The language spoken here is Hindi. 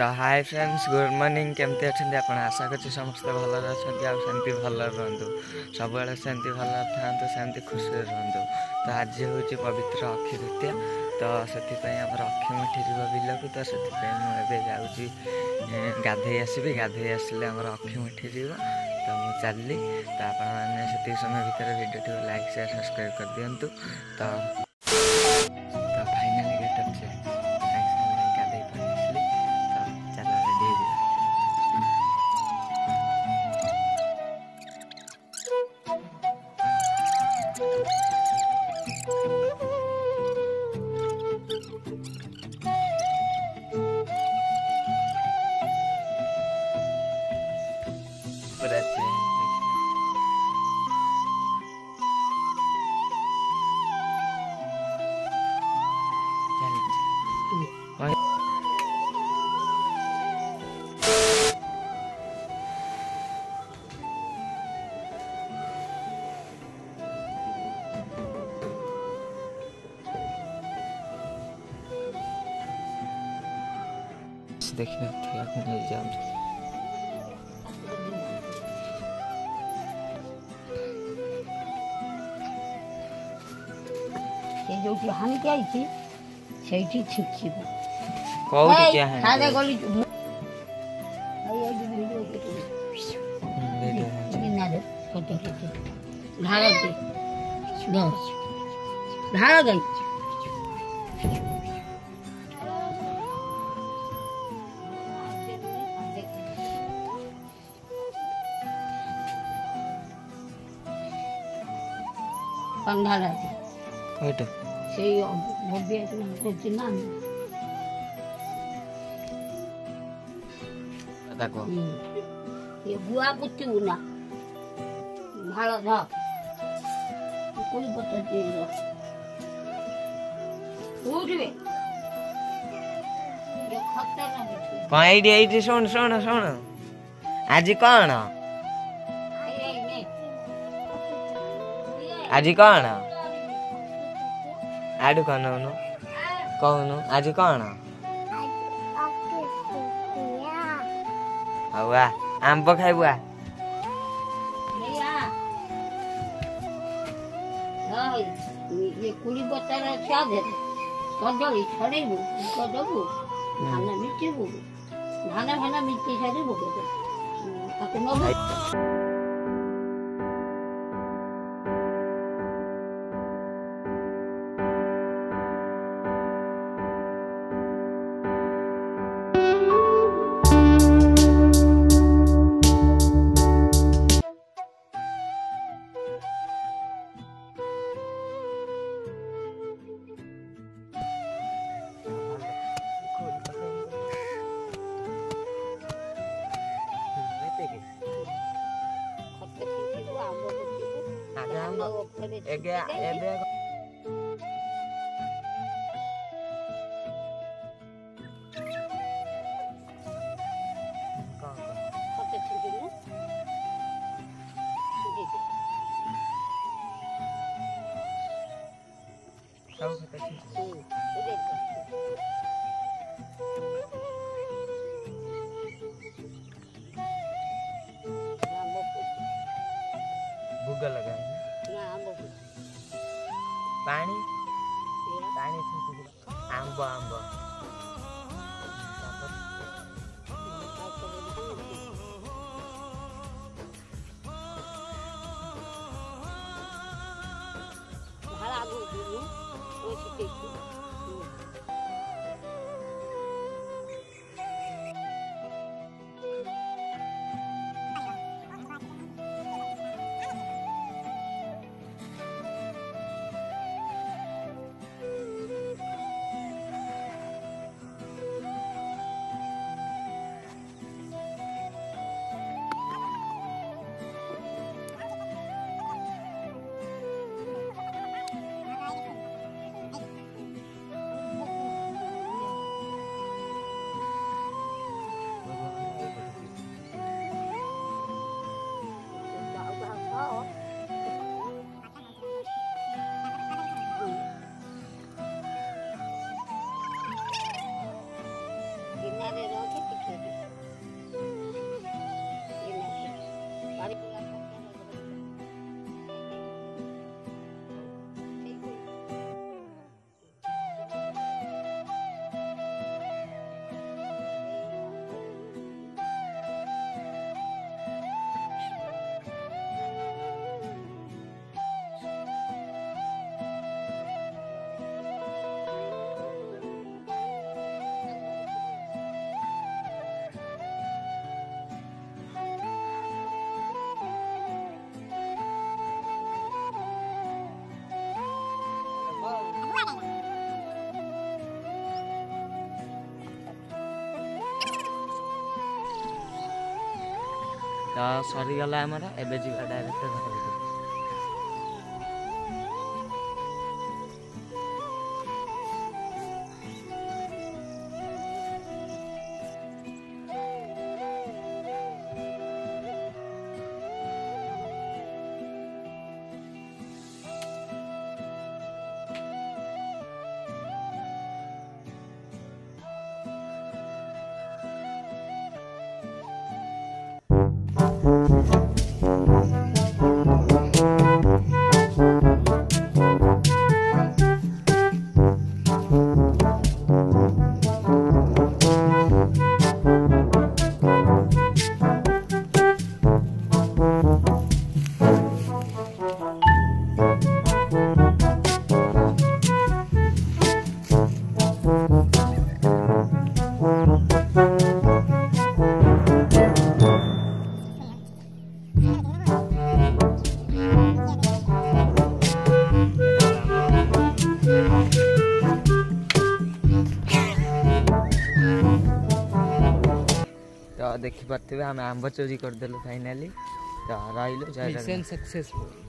हाय फ्रेंड्स गुड मॉर्निंग केमती अच्छा आप आशा कर समस्त भल सेमती भल रुँ सब सेमती भल था सेमती खुशी रुँ। तो आज हूँ पवित्र अक्षी तृतीया तो से अक्षी मुठी बिलक तो से मुझे जाऊँगी गाधे आसबि गाधे आसिले अक्षी मुठी तो मुझे चलि तो आपने समय भितर वीडियो लाइक शेयर सब्सक्राइब कर दिंतु। तो फाइनाली गेटअप से गाधे पड़ी आसली तो चल रेडी हो पूरा देखने जो हानि क्या थी सेठी ठीक छी कौन क्या है सादे गली धारा गई पंधाला कौट से भव्य करते ना ताको ये बुआ कुत्ती ना भाला धा कोई बता देगा उठ बे ये खत्ता ना कौन आईडी सुन सुन सुन आज कौन आज कौन आडू कौन कौन आज कौन हवा आंब खाइबुआ ये कुड़ी बच्चा क्या दे कदली छड़ेबू कदबू धान मिचेबू धान भाना मिचे छड़ेबू ताके न भूगा लगा पानी पानी आंब आंब तो सरीगला आमर एबे जी डायरेक्ट घर को। तो देखिपारे आम आंब चोरी करदेलु फाइनाली तो रही मिशन सक्सेसफुल।